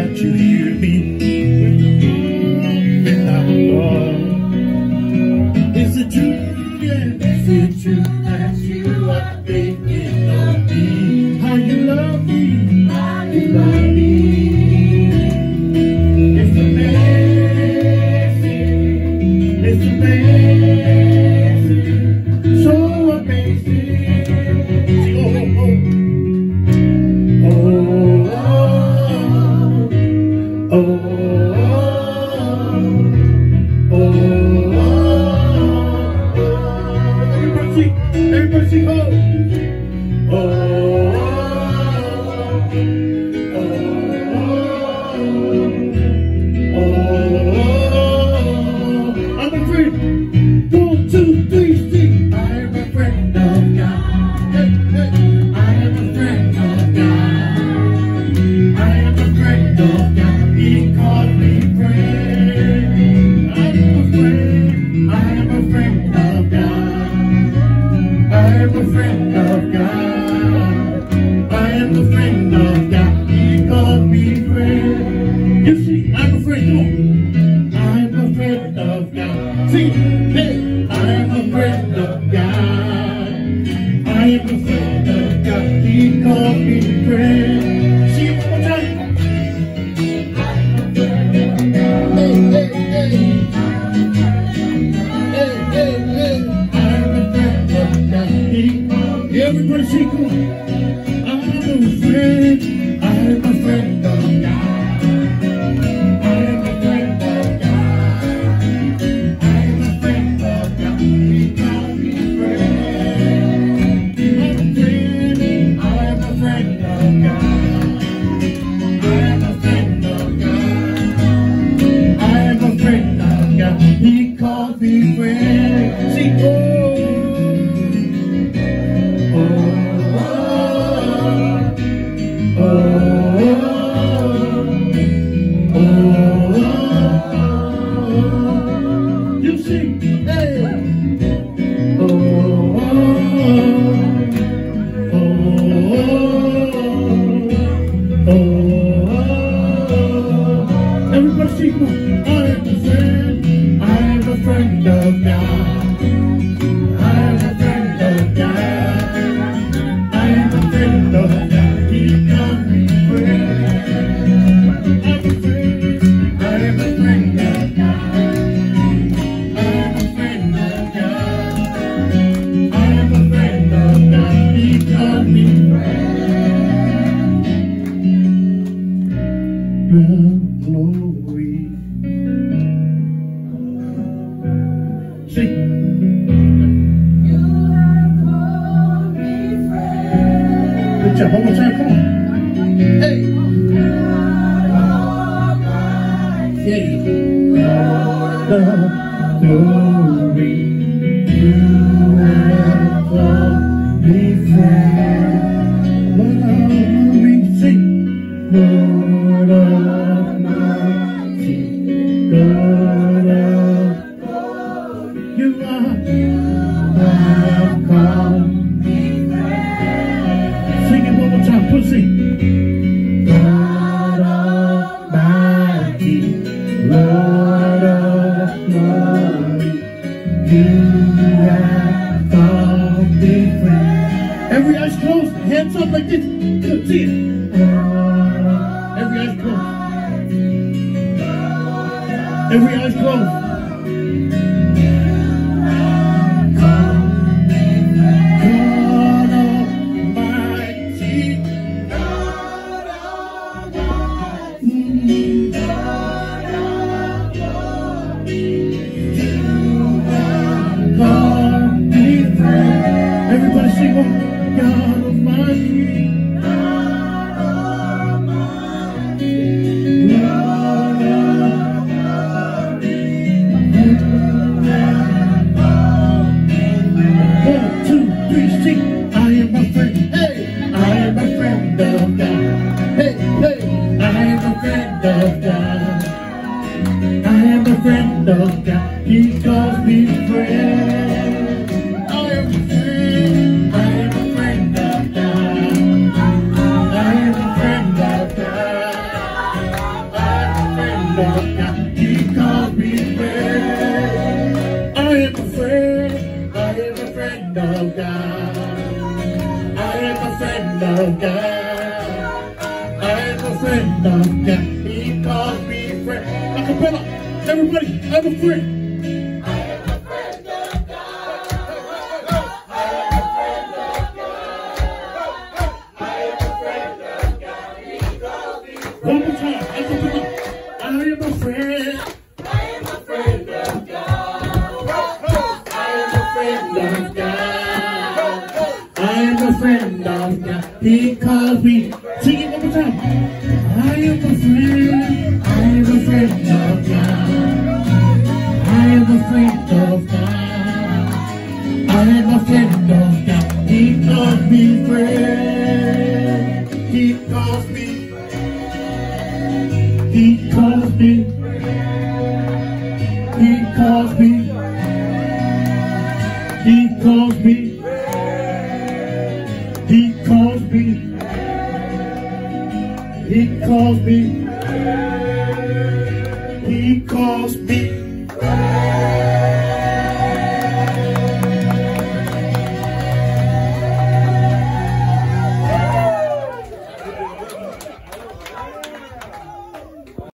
that you hear me when I call. Is it true? Yeah, is it true that you are thinking of me? How you love me? How you love me? It's amazing. It's amazing. So amazing. Oh, oh, oh. Oh, oh, oh, oh, everybody sing, oh, oh, I'm a friend. 1, 2, 3, sing. I am a friend of God. Hey, hey. I am a friend of God. I am a friend of God. He called me friend. I am a friend. I am a friend of God. I am a friend of God. I am a friend of God. He called me friend. You see, I'm a friend. Come on. I'm a friend of God. See, hey, I'm a friend of God. I am a friend of God. He called me friend. See it one more time. Hey, hey, hey. Hey, hey, hey. I'm a friend of God. He called me. Everybody sing, come on. I'm a friend. I'm a friend of God. He called me friend. See, oh, oh, oh, oh, oh. You see, hey, oh, oh, oh, oh. Everybody sing, I am a friend. I am a friend of God. I am a friend of God. I am a friend of God. He called me friend. I'm a friend. I am a friend of God. I am a friend of God. I am a friend of God. He called me friend. Glory. Sing. You have called me friend. Good job. One more time. Come on. Hey. Yeah. Glory. You have called me friend. Glory. Sing. Lord Almighty. God of you have called me friend. Sing it one more time, pussy. God Almighty, Lord of glory, you have called me friend. Every eye's closed, hands up like this. Good, see it. Every eye's closed. Every eye's closed. Everybody sing on God Almighty. Friend of God, He calls me friend. I am a friend. I am a friend of God. I am a friend of God. of God. I am a friend of God. He calls me friend. Acapella, everybody, I'm a friend. I am a friend of God. I am a friend of God. I am a friend of God. He calls me friend. One more time, acapella. I am a friend. I am a friend of God. I am a friend of God. I am a friend of God. He calls me. Sing it one more time. I am a friend. I am a friend of God. I am a friend of God. I am a friend of God. He calls me friend. He calls me. He calls me. He calls me. He calls me. He calls me. He calls me. He calls me.